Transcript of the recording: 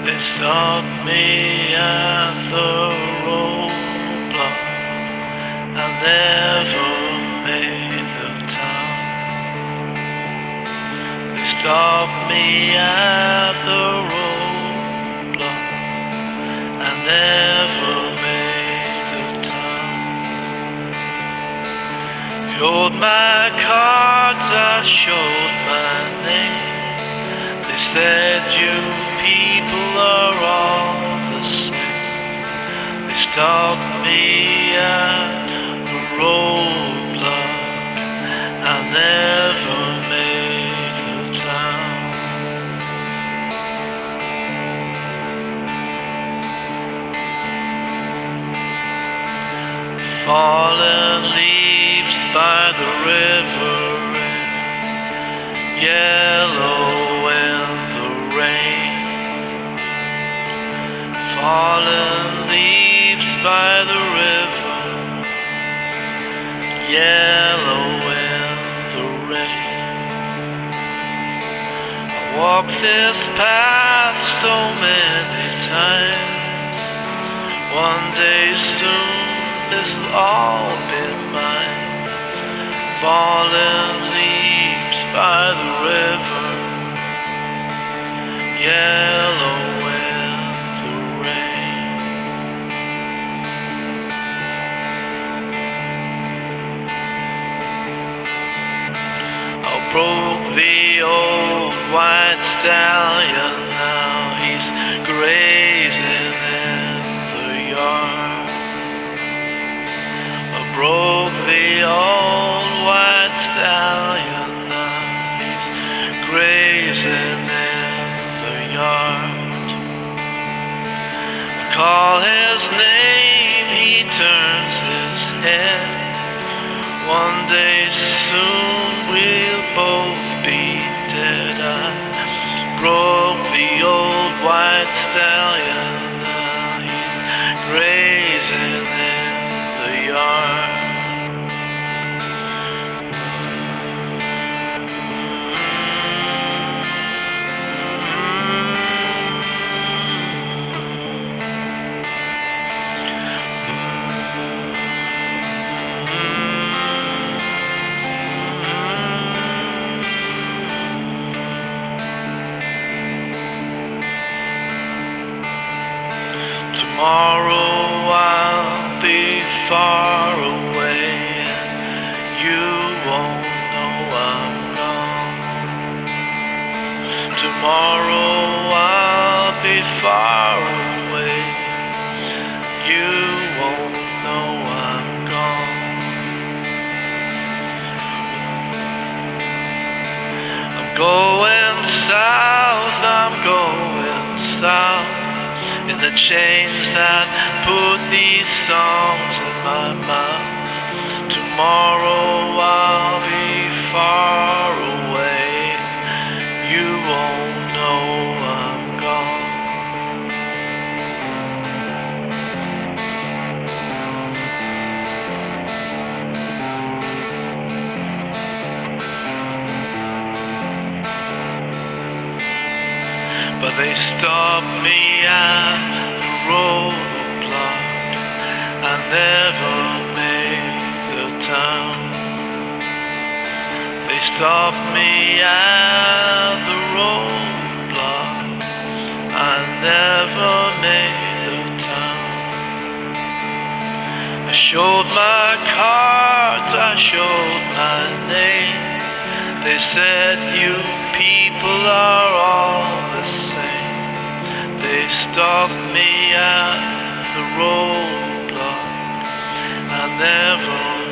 They stopped me at the roadblock. I never made the town. They stopped me at the roadblock. I never made the town. Showed my cards, I showed my name. They said you people are all the same. They stopped me at the roadblock. I never made the town. Fallen leaves by the river, yellow in the rain. Fallen leaves by the river, yellow in the rain. I walked this path so many times. One day soon this'll all be mine. Fallen leaves by the river, yellow in the rain. I broke the old white stallion, now he's grazing in the yard. I broke the old white stallion, now he's grazing in the yard. I call his name, he turns his head. One day soon we'll both be dead. I broke the old white stallion, now he's grazing in the yard. Tomorrow I'll be far away, and you won't know I'm gone. Tomorrow I'll be far away, you won't know I'm gone. I'm going south, I'm going south, in the chains that put these songs in my mouth. Tomorrow I'll be far away, you won't know I'm gone. But they stopped me at the roadblock. I never made the town. They stopped me at the roadblock. I never made the town. I showed my cards, I showed my name. They said you people are all the same. They stopped me at the roadblock. I never